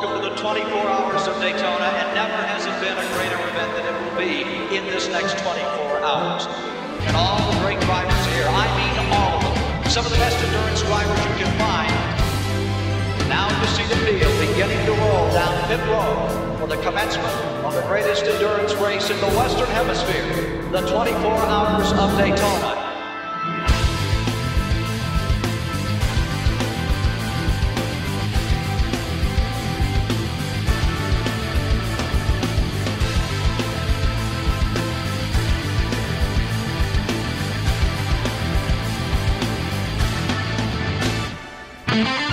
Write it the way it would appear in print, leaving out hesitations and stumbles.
Welcome to the 24 Hours of Daytona, and never has it been a greater event than it will be in this next 24 hours. And all the great drivers here, I mean all of them, some of the best endurance drivers you can find. Now you see the field beginning to roll down pit road for the commencement of the greatest endurance race in the Western Hemisphere, the 24 Hours of Daytona. Mm-hmm.